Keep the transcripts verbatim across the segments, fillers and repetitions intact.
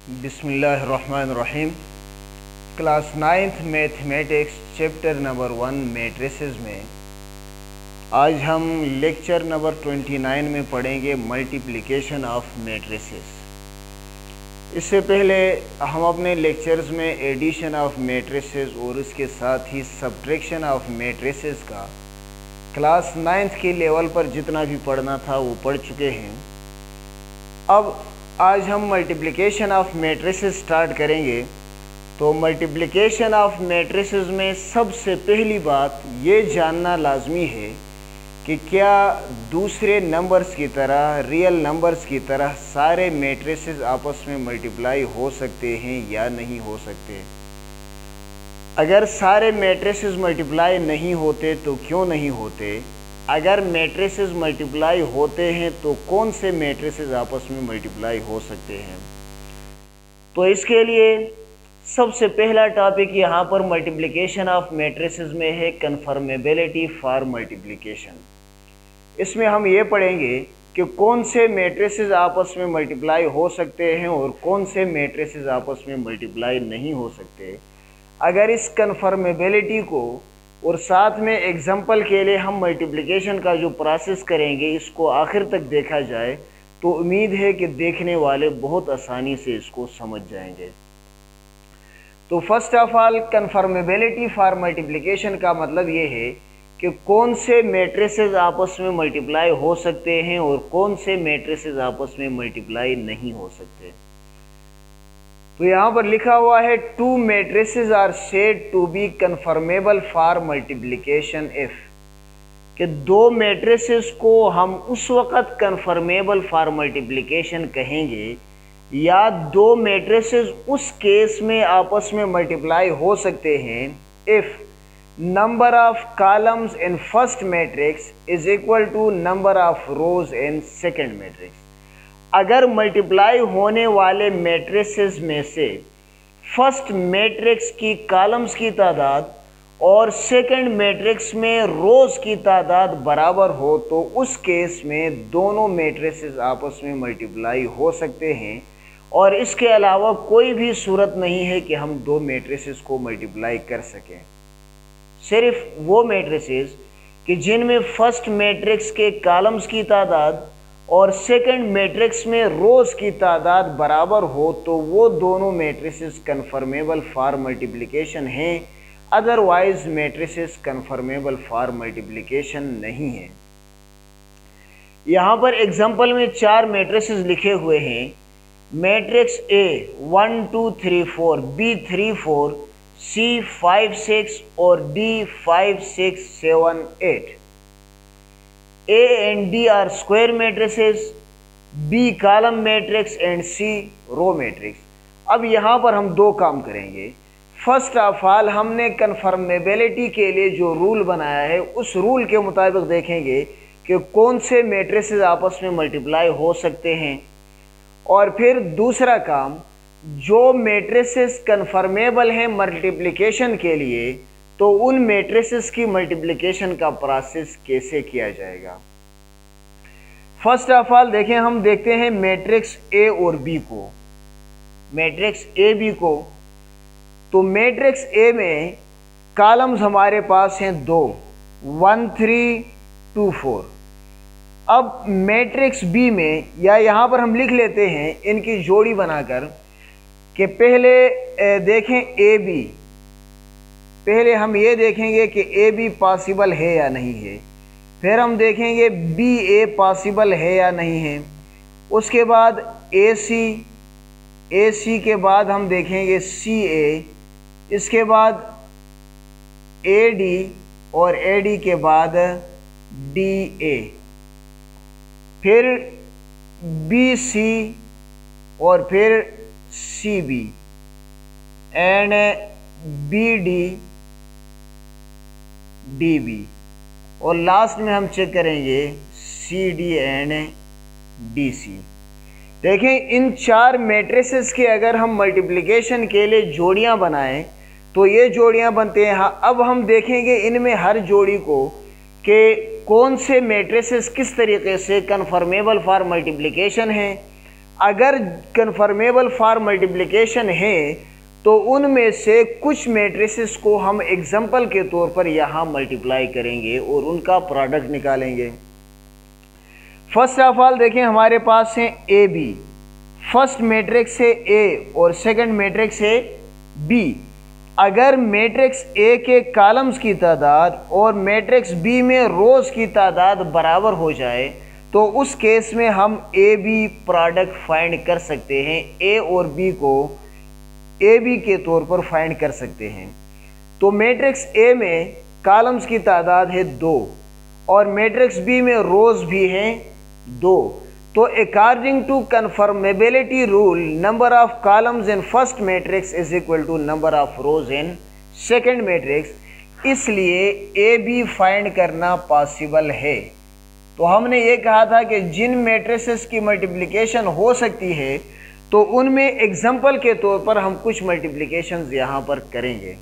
बिस्मिल्लाहिर्रहमानिर्रहीम। Class ninth mathematics chapter number one matrices में आज हम लेक्चर नंबर ट्वेंटी नाइन में पढ़ेंगे मल्टीप्लिकेशन ऑफ मैट्रिसेस। इससे पहले हम अपने लेक्चर्स में एडिशन ऑफ मैट्रिसेस और उसके साथ ही सब्ट्रैक्शन ऑफ मैट्रिसेस का क्लास नाइन्थ के लेवल पर जितना भी पढ़ना था वो पढ़ चुके हैं। अब आज हम मल्टीप्लिकेशन ऑफ मैट्रिसेस स्टार्ट करेंगे। तो मल्टीप्लिकेशन ऑफ मैट्रिसेस में सबसे पहली बात ये जानना लाजमी है कि क्या दूसरे नंबर्स की तरह, रियल नंबर्स की तरह सारे मैट्रिसेस आपस में मल्टीप्लाई हो सकते हैं या नहीं हो सकते। अगर सारे मैट्रिसेस मल्टीप्लाई नहीं होते तो क्यों नहीं होते, अगर मैट्रिसेस मल्टीप्लाई होते हैं तो कौन से मैट्रिसेस आपस में मल्टीप्लाई हो सकते हैं। तो इसके लिए सबसे पहला टॉपिक यहाँ पर मल्टीप्लिकेशन ऑफ मैट्रिसेस में है कन्फर्मेबिलिटी फॉर मल्टीप्लिकेशन। इसमें हम ये पढ़ेंगे कि कौन से मैट्रिसेस आपस में मल्टीप्लाई हो सकते हैं और कौन से मैट्रिसेस आपस में मल्टीप्लाई नहीं हो सकते। अगर इस कन्फर्मेबिलिटी को और साथ में एग्जाम्पल के लिए हम मल्टीप्लिकेशन का जो प्रोसेस करेंगे इसको आखिर तक देखा जाए तो उम्मीद है कि देखने वाले बहुत आसानी से इसको समझ जाएंगे। तो first of all conformability for multiplication का मतलब ये है कि कौन से मैट्रिसेस आपस में मल्टीप्लाई हो सकते हैं और कौन से मैट्रिसेस आपस में मल्टीप्लाई नहीं हो सकते। तो यहाँ पर लिखा हुआ है two matrices are said to be conformable for multiplication if, कि दो मैट्रिसेस को हम उस वक़्त कन्फर्मेबल फॉर मल्टीप्लिकेशन कहेंगे या दो मैट्रिसेस उस केस में आपस में मल्टीप्लाई हो सकते हैं if number of columns in first matrix is equal to number of rows in second matrix. अगर मल्टीप्लाई होने वाले मैट्रिसेस में से फर्स्ट मैट्रिक्स की कॉलम्स की तादाद और सेकंड मैट्रिक्स में रोज की तादाद बराबर हो तो उस केस में दोनों मैट्रिसेस आपस में मल्टीप्लाई हो सकते हैं और इसके अलावा कोई भी सूरत नहीं है कि हम दो मैट्रिसेस को मल्टीप्लाई कर सकें। सिर्फ वो मैट्रिसेस कि जिनमें फर्स्ट मैट्रिक्स के कॉलम्स की तादाद और सेकंड मैट्रिक्स में रोज की तादाद बराबर हो तो वो दोनों मैट्रिसेस कन्फर्मेबल फॉर मल्टीप्लिकेशन हैं, otherwise matrices conformable for multiplication नहीं है। यहाँ पर एग्जांपल में चार मैट्रिसेस लिखे हुए हैं। Matrix A one two three four, B three four, C five six और D five six seven eight. A and D are square matrices, B column matrix and C row matrix। अब यहाँ पर हम दो काम करेंगे। फर्स्ट ऑफ ऑल हमने कन्फर्मेबिलिटी के लिए जो रूल बनाया है उस रूल के मुताबिक देखेंगे कि कौन से मैट्रिसेस आपस में मल्टीप्लाई हो सकते हैं, और फिर दूसरा काम जो मैट्रिसेस कन्फर्मेबल हैं मल्टीप्लिकेशन के लिए तो उन मैट्रिसेस की मल्टीप्लिकेशन का प्रोसेस कैसे किया जाएगा। फर्स्ट ऑफ ऑल देखें, हम देखते हैं मैट्रिक्स ए और बी को। मैट्रिक्स ए बी को तो मैट्रिक्स ए में कॉलम्स हमारे पास हैं दो, वन थ्री टू फोर। अब मैट्रिक्स बी में, या यहाँ पर हम लिख लेते हैं इनकी जोड़ी बनाकर कि पहले देखें ए बी, पहले हम ये देखेंगे कि ए बी पॉसिबल है या नहीं है, फिर हम देखेंगे बी ए पॉसिबल है या नहीं है, उसके बाद ए सी, ए सी के बाद हम देखेंगे सी ए, इसके बाद ए डी और ए डी के बाद डी ए, फिर बी सी और फिर C B and B D D B, और लास्ट में हम चेक करेंगे C D and D C. देखें इन चार मैट्रिसेस के अगर हम मल्टीप्लिकेशन के लिए जोड़ियां बनाएं तो ये जोड़ियां बनते हैं। हाँ, अब हम देखेंगे इनमें हर जोड़ी को कि कौन से मैट्रिसेस किस तरीके से कन्फर्मेबल फॉर मल्टीप्लिकेशन हैं अगर कन्फर्मेबल फॉर मल्टीप्लिकेशन है तो उनमें से कुछ मैट्रिसेस को हम एग्जाम्पल के तौर पर यहाँ मल्टीप्लाई करेंगे और उनका प्रोडक्ट निकालेंगे। फर्स्ट ऑफ ऑल देखें, हमारे पास है ए बी। फर्स्ट मैट्रिक्स है ए और सेकंड मैट्रिक्स है बी। अगर मैट्रिक्स ए के कॉलम्स की तादाद और मैट्रिक्स बी में रोज की तादाद बराबर हो जाए तो उस केस में हम ए बी प्रोडक्ट फाइंड कर सकते हैं। ए और बी को ए बी के तौर पर फाइंड कर सकते हैं। तो मैट्रिक्स ए में कॉलम्स की तादाद है दो और मैट्रिक्स बी में रोज भी हैं दो। तो according to conformability rule, number of columns in first matrix is equal to number of rows in second matrix. इसलिए ए बी फाइंड करना पॉसिबल है। तो हमने ये कहा था कि जिन मैट्रिसेस की मल्टीप्लिकेशन हो सकती है तो उनमें एग्जाम्पल के तौर पर हम कुछ मल्टीप्लिकेशंस यहां पर करेंगे।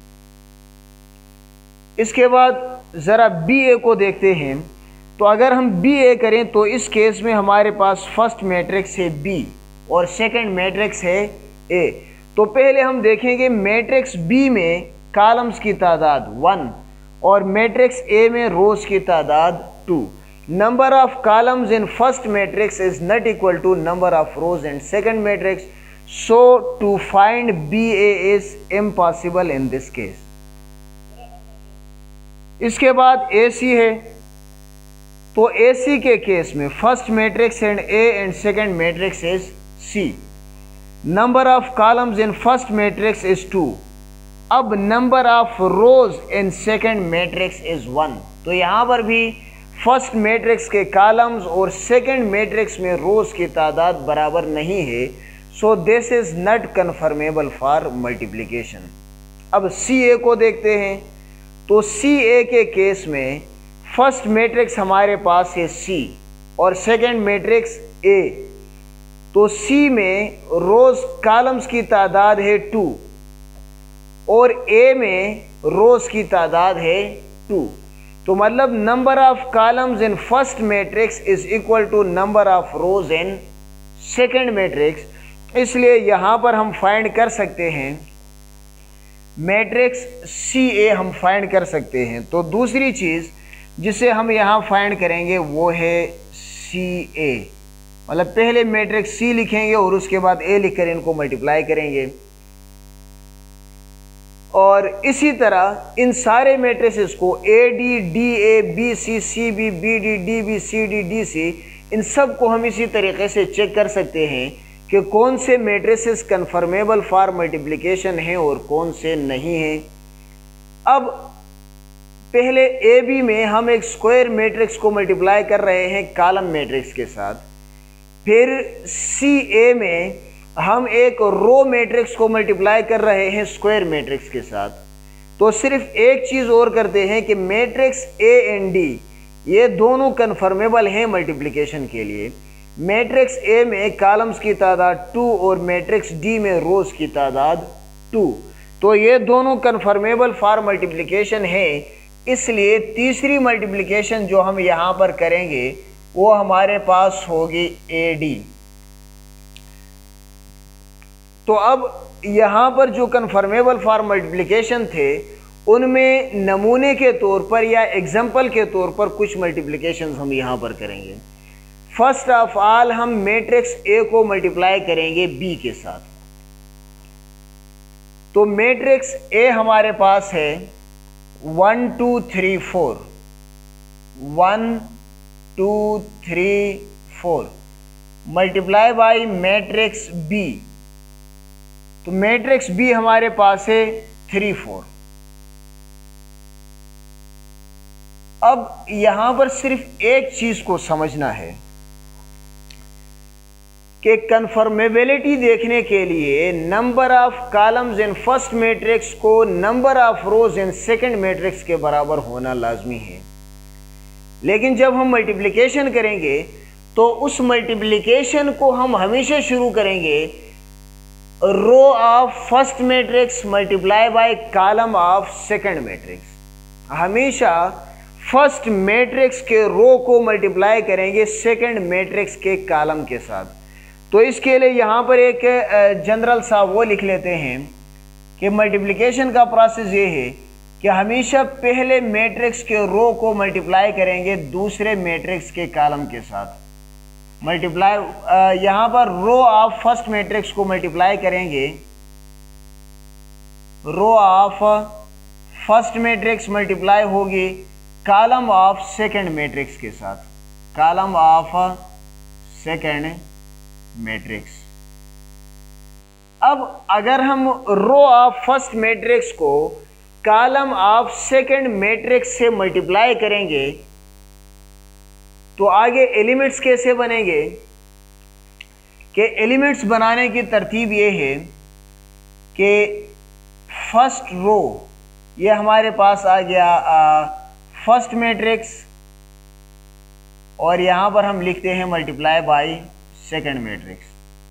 इसके बाद ज़रा बी ए को देखते हैं। तो अगर हम बी ए करें तो इस केस में हमारे पास फर्स्ट मैट्रिक्स है बी और सेकंड मैट्रिक्स है ए। तो पहले हम देखेंगे मैट्रिक्स बी में कॉलम्स की तादाद वन और मैट्रिक्स ए में रोज की तादाद two. Number of columns in first matrix is not equal to number of rows in second matrix, so to find B A is impossible in this case. इसके बाद A C है। तो A C के case में first matrix and A and second matrix is C. Number of columns in first matrix is two. अब number of rows in second matrix is one. तो यहाँ पर भी फर्स्ट मैट्रिक्स के कॉलम्स और second matrix में rows की तादाद बराबर नहीं है, so this is not conformable for multiplication. अब सी ए को देखते हैं। तो सी ए के केस में फर्स्ट मैट्रिक्स हमारे पास है सी और सेकंड मैट्रिक्स ए। तो सी में रोज कॉलम्स की तादाद है टू और ए में रोज की तादाद है टू। तो मतलब number of columns in first matrix is equal to number of rows in second matrix. इसलिए यहां पर हम फाइंड कर सकते हैं मैट्रिक्स सी ए हम फाइंड कर सकते हैं। तो दूसरी चीज जिसे हम यहां फाइंड करेंगे वो है सी ए। मतलब पहले मैट्रिक्स सी लिखेंगे और उसके बाद ए लिखकर इनको मल्टीप्लाई करेंगे। और इसी तरह इन सारे मैट्रिसेस को A D D A B C C B B D D B C D D C, इन सब को हम इसी तरीके से चेक कर सकते हैं कि कौन से मैट्रिसेस कन्फर्मेबल फॉर मल्टीप्लिकेशन हैं और कौन से नहीं हैं। अब पहले ए बी में हम एक स्क्वायर मैट्रिक्स को मल्टीप्लाई कर रहे हैं कॉलम मैट्रिक्स के साथ। फिर सी ए में हम एक रो मैट्रिक्स को मल्टीप्लाई कर रहे हैं स्क्वायर मैट्रिक्स के साथ। तो सिर्फ एक चीज़ और करते हैं कि मैट्रिक्स ए एंड डी ये दोनों कन्फर्मेबल हैं मल्टीप्लिकेशन के लिए। मैट्रिक्स ए में कॉलम्स की तादाद टू और मैट्रिक्स डी में रोज की तादाद टू। तो ये दोनों कन्फर्मेबल फॉर मल्टीप्लिकेशन है। इसलिए तीसरी मल्टीप्लिकेशन जो हम यहाँ पर करेंगे वो हमारे पास होगी ए डी। तो अब यहाँ पर जो कन्फर्मेबल फॉर मल्टीप्लिकेशन थे उनमें नमूने के तौर पर या एग्जाम्पल के तौर पर कुछ मल्टीप्लिकेशंस हम यहाँ पर करेंगे। फर्स्ट ऑफ ऑल हम मैट्रिक्स ए को मल्टीप्लाई करेंगे बी के साथ। तो मैट्रिक्स ए हमारे पास है one two three four, one two three four multiply by matrix B. तो मैट्रिक्स बी हमारे पास है थ्री फोर। अब यहां पर सिर्फ एक चीज को समझना है कि कन्फर्मेबिलिटी देखने के लिए number of columns in first matrix को number of rows in second matrix के बराबर होना लाजमी है। लेकिन जब हम मल्टीप्लिकेशन करेंगे तो उस मल्टीप्लिकेशन को हम हमेशा शुरू करेंगे row of first matrix multiply by column of second matrix. हमेशा फर्स्ट मैट्रिक्स के रो को मल्टीप्लाई करेंगे सेकंड मैट्रिक्स के कॉलम के साथ। तो इसके लिए यहाँ पर एक जनरल सा वो लिख लेते हैं कि मल्टीप्लिकेशन का प्रोसेस ये है कि हमेशा पहले मैट्रिक्स के रो को मल्टीप्लाई करेंगे दूसरे मैट्रिक्स के कॉलम के साथ। मल्टीप्लाई यहाँ पर रो ऑफ फर्स्ट मैट्रिक्स को मल्टीप्लाई करेंगे row of first matrix multiply होगी कॉलम ऑफ सेकंड मैट्रिक्स के साथ, कॉलम ऑफ सेकंड मैट्रिक्स। अब अगर हम रो ऑफ फर्स्ट मैट्रिक्स को कॉलम ऑफ सेकंड मैट्रिक्स से मल्टीप्लाई करेंगे तो आगे एलिमेंट्स कैसे बनेंगे कि एलिमेंट्स बनाने की तरतीब ये है कि फर्स्ट रो ये हमारे पास आ गया फर्स्ट मैट्रिक्स और यहां पर हम लिखते हैं मल्टीप्लाई बाय सेकंड मैट्रिक्स।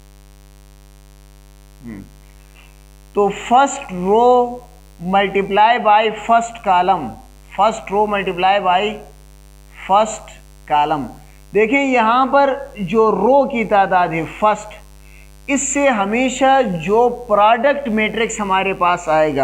तो first row multiply by first column, first row multiply by first column. देखिए यहां पर जो रो की तादाद है फर्स्ट, इससे हमेशा जो प्रोडक्ट मैट्रिक्स हमारे पास आएगा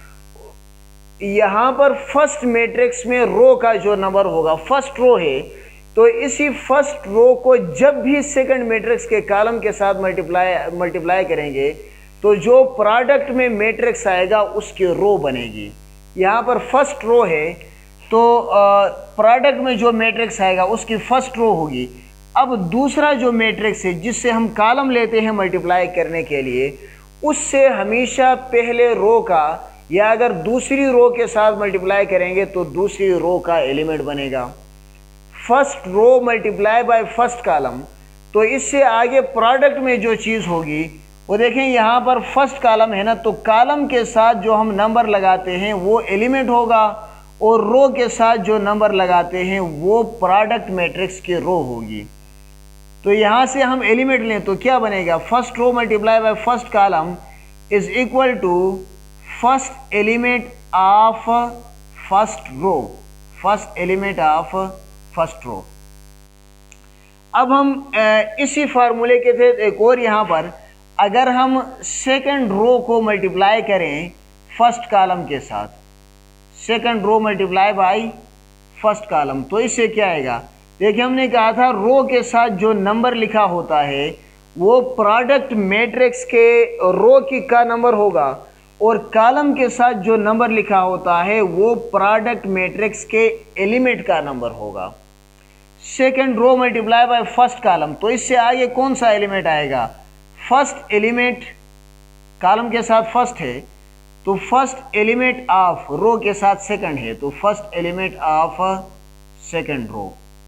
यहां पर फर्स्ट मैट्रिक्स में रो का जो नंबर होगा, फर्स्ट रो है तो इसी फर्स्ट रो को जब भी सेकंड मैट्रिक्स के कॉलम के साथ मल्टीप्लाई मल्टीप्लाई करेंगे तो जो प्रोडक्ट में मैट्रिक्स आएगा उसकी रो बनेगी। यहां पर फर्स्ट रो है तो प्रोडक्ट में जो मैट्रिक्स आएगा उसकी फर्स्ट रो होगी। अब दूसरा जो मैट्रिक्स है जिससे हम कॉलम लेते हैं मल्टीप्लाई करने के लिए, उससे हमेशा पहले रो का या अगर दूसरी रो के साथ मल्टीप्लाई करेंगे तो दूसरी रो का एलिमेंट बनेगा। First row multiply by first column, तो इससे आगे प्रोडक्ट में जो चीज़ होगी वो देखें यहाँ पर फर्स्ट कॉलम है ना, तो कॉलम के साथ जो हम नंबर लगाते हैं वो एलिमेंट होगा और रो के साथ जो नंबर लगाते हैं वो प्रोडक्ट मैट्रिक्स की रो होगी। तो यहाँ से हम एलिमेंट लें तो क्या बनेगा, first row multiply by first column is equal to first element of first row, first element of first row. अब हम इसी फार्मूले के तहत एक और यहाँ पर अगर हम सेकंड रो को मल्टीप्लाई करें फर्स्ट कॉलम के साथ, second row multiply by first column, तो इससे क्या आएगा। देखिए हमने कहा था रो के साथ जो नंबर लिखा होता है वो प्रोडक्ट मैट्रिक्स के रो की का नंबर होगा और कॉलम के साथ जो नंबर लिखा होता है वो प्रोडक्ट मैट्रिक्स के एलिमेंट का नंबर होगा। Second row multiply by first column, तो इससे आगे कौन सा एलिमेंट आएगा, फर्स्ट एलिमेंट, कॉलम के साथ फर्स्ट है तो फर्स्ट एलिमेंट ऑफ, रो के साथ सेकंड है तो first element of second row.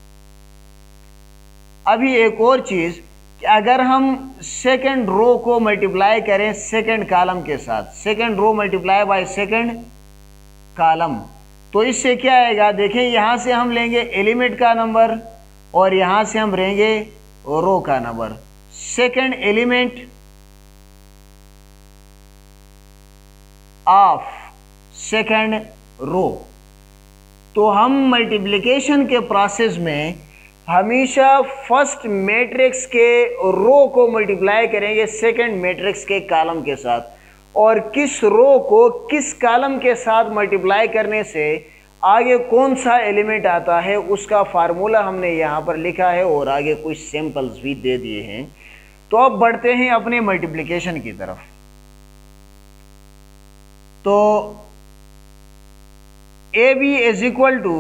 अभी एक और चीज कि अगर हम सेकंड रो को मल्टीप्लाई करें सेकंड कॉलम के साथ, second row multiply by second column, तो इससे क्या आएगा। देखें यहां से हम लेंगे एलिमेंट का नंबर और यहां से हम लेंगे रो का number. Second element of second row, तो हम मल्टीप्लिकेशन के प्रोसेस में हमेशा फर्स्ट मैट्रिक्स के रो को मल्टीप्लाई करेंगे सेकंड मैट्रिक्स के कॉलम के साथ और किस रो को किस कॉलम के साथ मल्टीप्लाई करने से आगे कौन सा एलिमेंट आता है उसका फार्मूला हमने यहाँ पर लिखा है और आगे कुछ सैंपल्स भी दे दिए हैं। तो अब बढ़ते हैं अपने मल्टीप्लिकेशन की तरफ। तो A B is equal to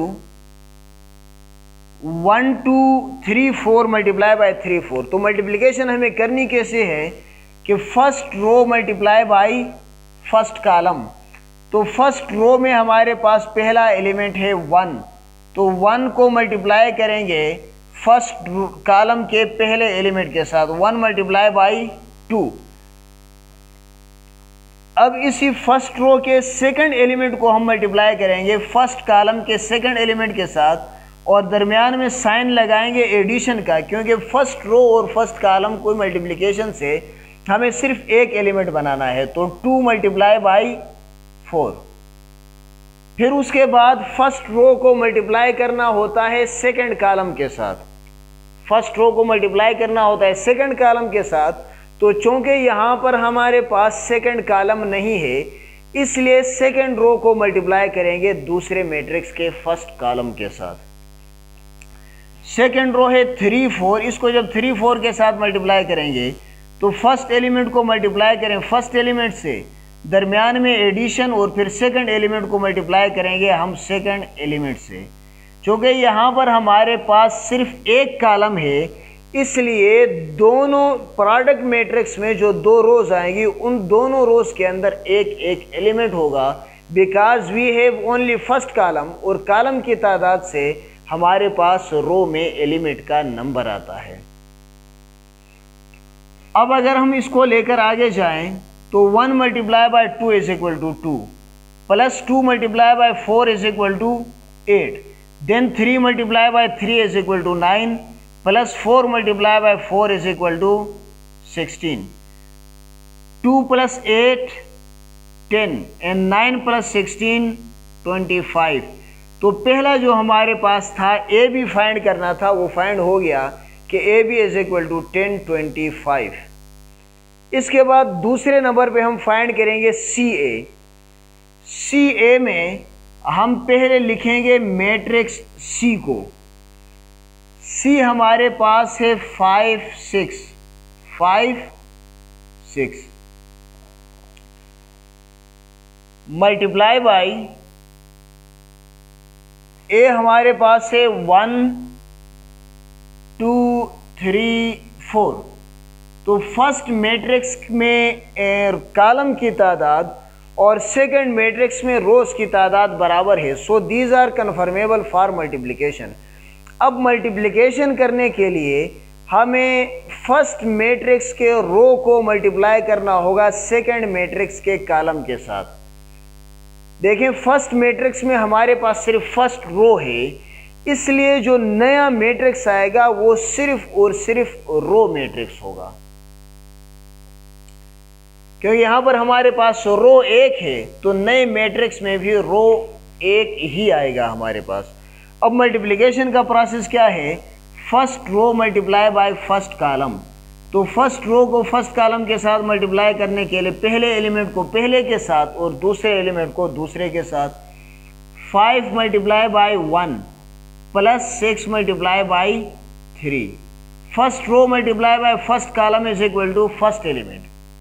one two three four multiply by three four. तो मल्टीप्लिकेशन हमें करनी कैसे है कि first row multiply by first column, तो फर्स्ट रो में हमारे पास पहला एलिमेंट है वन, तो वन को मल्टीप्लाई करेंगे फर्स्ट कॉलम के पहले एलिमेंट के साथ, वन मल्टीप्लाई बाय टू। अब इसी फर्स्ट रो के सेकंड एलिमेंट को हम मल्टीप्लाई करेंगे फर्स्ट कॉलम के सेकंड एलिमेंट के साथ और दरमियान में साइन लगाएंगे एडिशन का, क्योंकि फर्स्ट रो और फर्स्ट कॉलम कोई मल्टीप्लिकेशन से हमें सिर्फ एक एलिमेंट बनाना है, तो टू मल्टीप्लाई बाई फोर। फिर उसके बाद फर्स्ट रो को मल्टीप्लाई करना होता है सेकंड कॉलम के साथ, फर्स्ट रो को मल्टीप्लाई करना होता है सेकंड कॉलम के साथ, तो चूंकि यहाँ पर हमारे पास सेकंड कॉलम नहीं है इसलिए सेकंड रो को मल्टीप्लाई करेंगे दूसरे मैट्रिक्स के फर्स्ट कॉलम के साथ। सेकंड रो है थ्री फोर, इसको जब थ्री फोर के साथ मल्टीप्लाई करेंगे तो फर्स्ट एलिमेंट को मल्टीप्लाई करें फर्स्ट एलिमेंट से, दरमियान में एडिशन, और फिर सेकंड एलिमेंट को मल्टीप्लाई करेंगे हम सेकंड एलिमेंट से। चूँकि यहाँ पर हमारे पास सिर्फ एक कॉलम है इसलिए दोनों प्रोडक्ट मैट्रिक्स में जो दो रोज आएंगी उन दोनों रोज के अंदर एक एक एलिमेंट होगा, because we have only first column, और कॉलम की तादाद से हमारे पास रो में एलिमेंट का नंबर आता है। अब अगर हम इसको लेकर आगे जाएं तो one multiply by two is equal to two, plus two multiply by four is equal to eight, then three multiply by three is equal to nine, plus four multiply by four is equal to sixteen, two plus eight ten, and nine plus sixteen twenty five. तो पहला जो हमारे पास था ए B find करना था वो find हो गया कि A B is equal to ten twenty five. इसके बाद दूसरे नंबर पे हम फाइंड करेंगे सी ए। सी ए में हम पहले लिखेंगे मैट्रिक्स सी को। सी हमारे पास है five six five six multiply by A हमारे पास है वन टू थ्री फोर। तो फर्स्ट मैट्रिक्स में कॉलम की तादाद और सेकंड मैट्रिक्स में रोज की तादाद बराबर है, so these are conformable for multiplication. अब मल्टीप्लिकेशन करने के लिए हमें फर्स्ट मैट्रिक्स के रो को मल्टीप्लाई करना होगा सेकंड मैट्रिक्स के कॉलम के साथ। देखें फर्स्ट मैट्रिक्स में हमारे पास सिर्फ फर्स्ट रो है, इसलिए जो नया मैट्रिक्स आएगा वो सिर्फ और सिर्फ रो मैट्रिक्स होगा, क्योंकि यहां पर हमारे पास रो एक है तो नए मैट्रिक्स में भी रो एक ही आएगा हमारे पास। अब मल्टीप्लिकेशन का प्रोसेस क्या है, first row multiply by first column. तो फर्स्ट रो को फर्स्ट कॉलम के साथ मल्टीप्लाई करने के लिए पहले एलिमेंट को पहले के साथ और दूसरे एलिमेंट को दूसरे के साथ, five multiply by one plus six multiply by three. First row multiply by first column is equal to first element.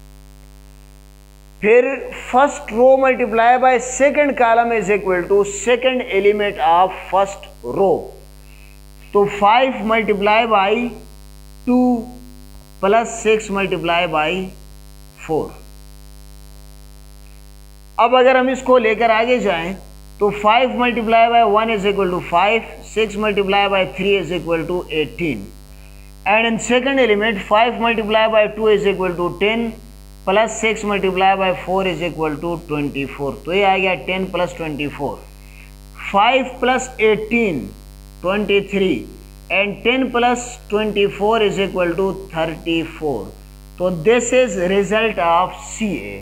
फिर first row multiply by second column is equal to second element of first row. तो five multiply by two plus six multiply by four. अब अगर हम इसको लेकर आगे जाएं तो five multiply by one is equal to five, six multiply by three is equal to eighteen, and in second element five multiply by two is equal to ten plus six multiply by four is equal to twenty four. तो ये आ गया ten plus twenty four, five plus eighteen twenty three, and ten plus twenty four is equal to thirty four. तो this is result of C A.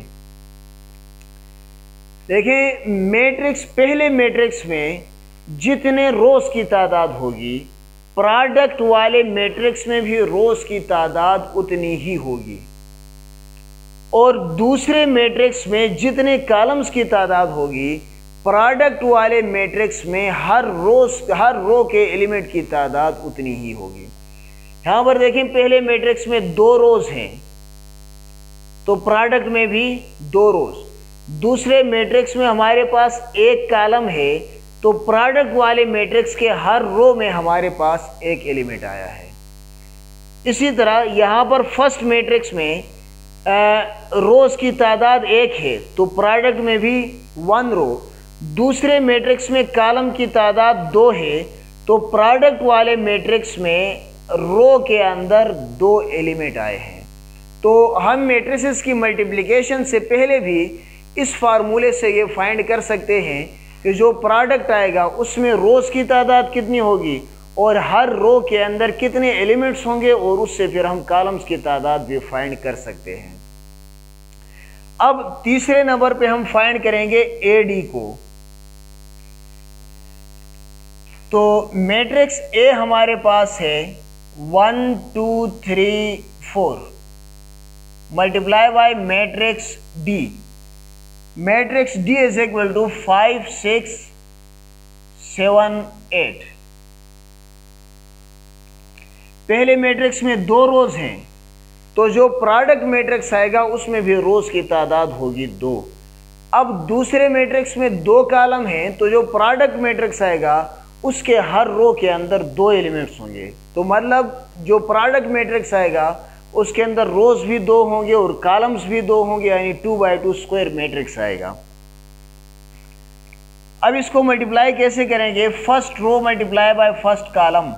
देखिए matrix, पहले matrix में जितने रोज की तादाद होगी प्रोडक्ट वाले मैट्रिक्स में भी रोज की तादाद उतनी ही होगी, और दूसरे मैट्रिक्स में जितने कॉलम्स की तादाद होगी प्रोडक्ट वाले मैट्रिक्स में हर रोज हर रो के एलिमेंट की तादाद उतनी ही होगी। यहां पर देखें पहले मैट्रिक्स में दो रोज हैं तो प्रोडक्ट में भी दो रोज, दूसरे मैट्रिक्स में हमारे पास एक कॉलम है तो प्रोडक्ट वाले मैट्रिक्स के हर रो में हमारे पास एक एलिमेंट आया है। इसी तरह यहां पर फर्स्ट मैट्रिक्स में रोज की तादाद एक है तो प्रोडक्ट में भी वन रो, दूसरे मैट्रिक्स में कॉलम की तादाद दो है तो प्रोडक्ट वाले मैट्रिक्स में रो के अंदर दो एलिमेंट आए हैं। तो हम मैट्रिसेस की मल्टीप्लिकेशन से पहले भी इस फार्मूले से ये फाइंड कर सकते हैं कि जो प्रोडक्ट आएगा उसमें रोज की तादाद कितनी होगी और हर रो के अंदर कितने एलिमेंट्स होंगे, और उससे फिर हम कॉलम्स की तादाद भी फाइंड कर सकते हैं। अब तीसरे नंबर पे हम फाइंड करेंगे ए डी को। तो मैट्रिक्स ए हमारे पास है one two three four multiply by matrix D. Matrix D is equal to five six seven eight. पहले मैट्रिक्स में दो रोज हैं, तो जो प्रोडक्ट मैट्रिक्स आएगा उसमें भी रोज की तादाद होगी दो। अब दूसरे मैट्रिक्स में दो कॉलम हैं, तो जो प्रोडक्ट मैट्रिक्स आएगा उसके हर रो के अंदर दो एलिमेंट्स होंगे। तो मतलब जो प्रोडक्ट मैट्रिक्स आएगा उसके अंदर रोज भी दो होंगे और कॉलम्स भी दो होंगे, यानी two by two square matrix आएगा। अब इसको मल्टीप्लाई कैसे करेंगे? First row multiply by first column,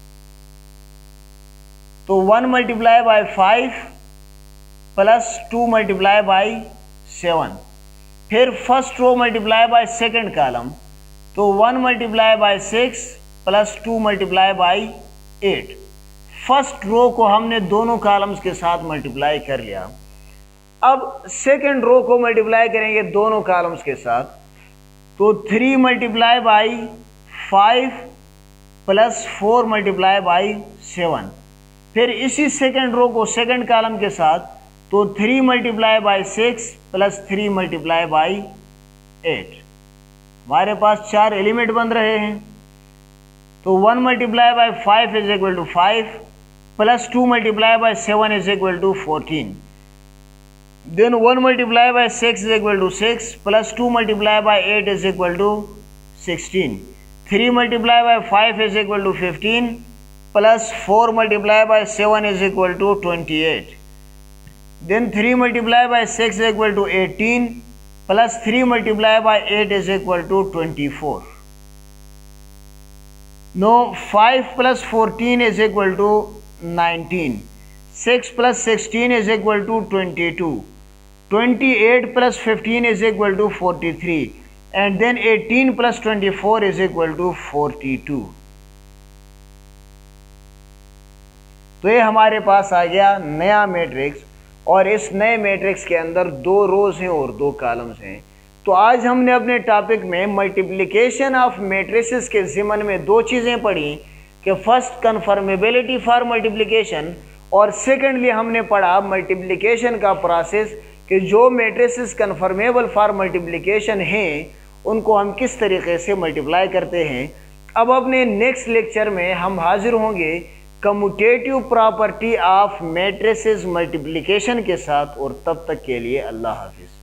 तो one multiply by five plus two multiply by seven. फिर first row multiply by second column, तो one multiply by six plus two multiply by eight. First row को हमने दोनों columns के साथ multiply कर लिया। अब सेकेंड रो को मल्टीप्लाई करेंगे दोनों कॉलम्स के साथ, तो three multiply by five plus four multiply by seven. फिर इसी सेकेंड रो को सेकेंड कॉलम के साथ, तो three multiply by six plus three multiply by eight. हमारे पास चार एलिमेंट बन रहे हैं, तो one multiply by five is equal to five plus two multiply by seven is equal to fourteen. Then one multiply by six is equal to six plus two multiply by eight is equal to sixteen. Three multiply by five is equal to fifteen plus four multiply by seven is equal to twenty eight. Then three multiply by six is equal to eighteen plus three multiply by eight is equal to twenty four. Now five plus fourteen is equal to nineteen. Six plus sixteen is equal to twenty two. Twenty eight plus fifteen is equal to forty three and then eighteen plus twenty four is equal to forty two. तो ये हमारे पास आ गया नया matrix, और इस नए matrix के अंदर दो रोज हैं और दो कॉलम्स हैं। तो आज हमने अपने टॉपिक में मल्टीप्लिकेशन ऑफ मैट्रिसेस के ज़िमन में दो चीज़ें पढ़ी कि फर्स्ट कन्फर्मेबिलिटी फॉर मल्टीप्लिकेशन, और सेकेंडली हमने पढ़ा मल्टीप्लिकेशन का प्रोसेस कि जो मैट्रिसेस कन्फर्मेबल फॉर मल्टीप्लिकेशन हैं उनको हम किस तरीके से मल्टीप्लाई करते हैं। अब अपने नेक्स्ट लेक्चर में हम हाजिर होंगे commutative property of matrices multiplication के साथ, और तब तक के लिए अल्लाह हाफिज़।